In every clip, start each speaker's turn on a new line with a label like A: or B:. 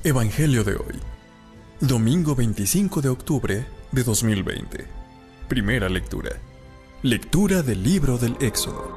A: Evangelio de hoy, domingo 25 de octubre de 2020. Primera lectura. Lectura del libro del Éxodo.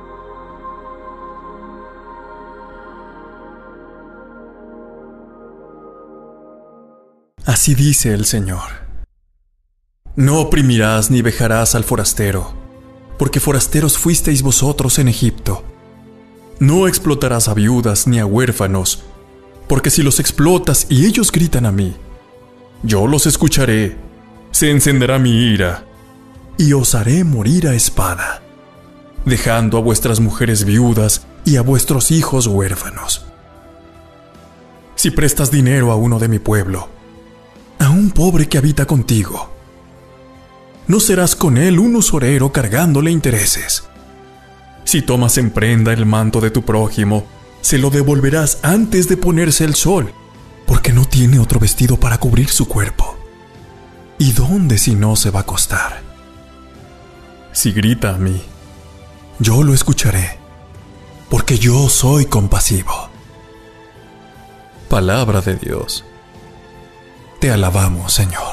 A: Así dice el Señor: No oprimirás ni vejarás al forastero, porque forasteros fuisteis vosotros en Egipto. No explotarás a viudas ni a huérfanos, porque si los explotas y ellos gritan a mí, yo los escucharé, se encenderá mi ira, y os haré morir a espada, dejando a vuestras mujeres viudas y a vuestros hijos huérfanos. Si prestas dinero a uno de mi pueblo, a un pobre que habita contigo, no serás con él un usurero cargándole intereses. Si tomas en prenda el manto de tu prójimo, se lo devolverás antes de ponerse el sol, porque no tiene otro vestido para cubrir su cuerpo. ¿Y dónde si no se va a acostar? Si grita a mí, yo lo escucharé, porque yo soy compasivo. Palabra de Dios. Te alabamos, Señor.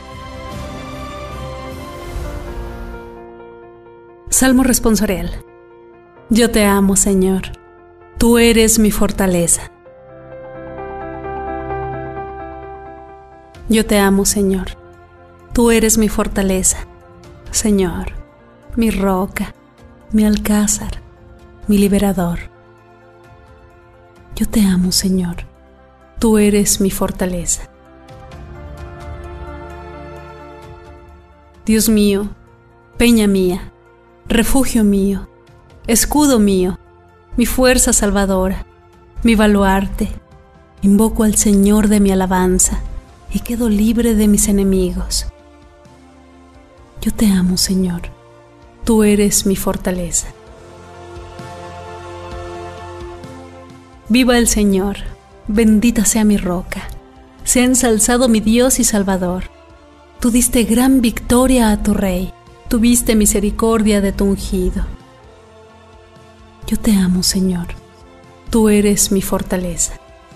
B: Salmo responsorial. Yo te amo, Señor. Tú eres mi fortaleza. Yo te amo, Señor. Tú eres mi fortaleza. Señor, mi roca, mi alcázar, mi liberador. Yo te amo, Señor. Tú eres mi fortaleza. Dios mío, peña mía, refugio mío, escudo mío, mi fuerza salvadora, mi baluarte, invoco al Señor de mi alabanza y quedo libre de mis enemigos. Yo te amo, Señor, tú eres mi fortaleza. Viva el Señor, bendita sea mi roca, sea ensalzado mi Dios y Salvador. Tú diste gran victoria a tu Rey, tuviste misericordia de tu ungido. Yo te amo, Señor. Tú eres mi fortaleza.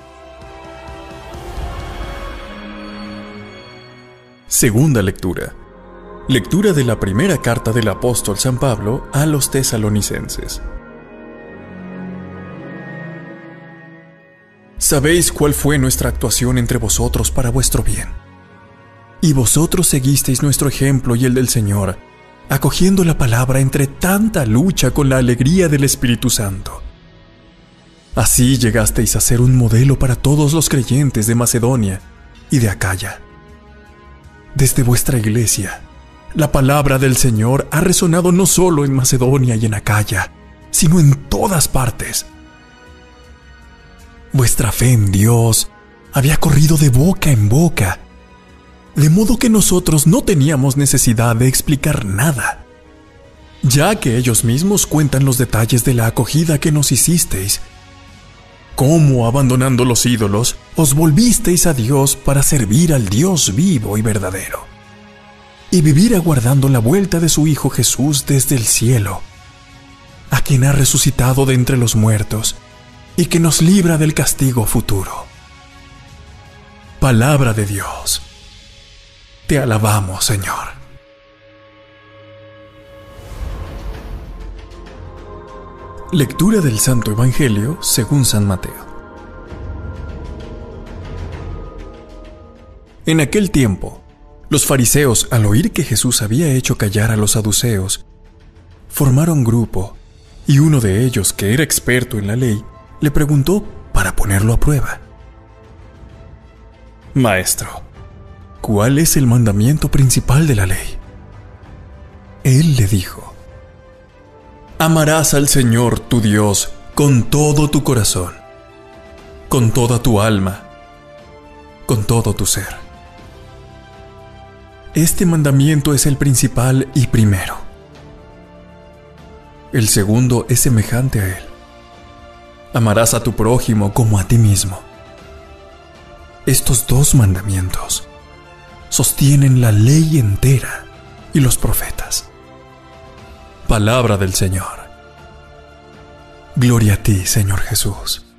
A: Segunda lectura. Lectura de la primera carta del apóstol San Pablo a los tesalonicenses. Sabéis cuál fue nuestra actuación entre vosotros para vuestro bien. Y vosotros seguisteis nuestro ejemplo y el del Señor, acogiendo la palabra entre tanta lucha con la alegría del Espíritu Santo. Así llegasteis a ser un modelo para todos los creyentes de Macedonia y de Acaya. Desde vuestra iglesia, la palabra del Señor ha resonado no solo en Macedonia y en Acaya, sino en todas partes. Vuestra fe en Dios había corrido de boca en boca, de modo que nosotros no teníamos necesidad de explicar nada, ya que ellos mismos cuentan los detalles de la acogida que nos hicisteis, cómo abandonando los ídolos, os volvisteis a Dios para servir al Dios vivo y verdadero, y vivir aguardando la vuelta de su Hijo Jesús desde el cielo, a quien ha resucitado de entre los muertos y que nos libra del castigo futuro. Palabra de Dios. Te alabamos, Señor. Lectura del Santo Evangelio según San Mateo. En aquel tiempo, los fariseos, al oír que Jesús había hecho callar a los saduceos, formaron grupo, y uno de ellos, que era experto en la ley, le preguntó para ponerlo a prueba: Maestro, ¿cuál es el mandamiento principal de la ley? Él le dijo: Amarás al Señor tu Dios con todo tu corazón, con toda tu alma, con todo tu ser. Este mandamiento es el principal y primero. El segundo es semejante a él: amarás a tu prójimo como a ti mismo. Estos dos mandamientos sostienen la ley entera y los profetas. Palabra del Señor. Gloria a ti, Señor Jesús.